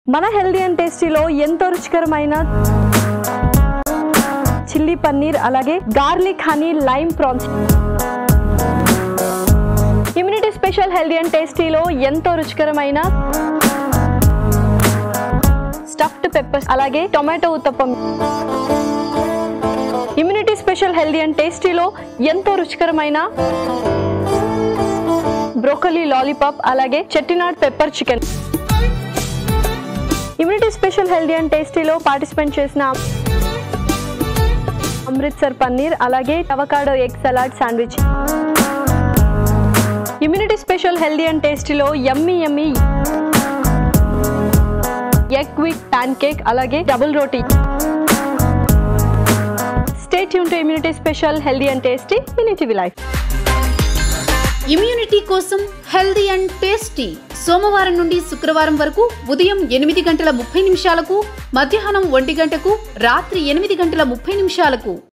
మన healthy and టేస్టీలో ఎంతో రుచికరమైన చిల్లీ పన్నీర్ అలాగే garlic honey lime prawns. Immunity special healthy and టేస్టీలో ఎంతో రుచికరమైన స్టఫ్డ్ పెప్పర్స్ అలాగే tomato uttapam. Immunity special healthy and టేస్టీలో ఎంతో రుచికరమైన బ్రోకలీ లాలీపాప్ అలాగే Chettinad pepper chicken. Immunity special healthy and టేస్టీలో పార్టిసిపేట్ చేసిన అమృత్సర్ పన్నీర్ అలాగే avocado egg salad sandwich. Immunity special healthy and టేస్టీలో yummy yummy egg with pancake అలాగే double roti. Stay tune to immunity special healthy and tasty in ETV life. Immunity కోసం healthy and tasty సోమవారం నుండి శుక్రవారం వరకు ఉదయం 8:30 మధ్యాహ్నం 1 గంటకు రాత్రి 8:30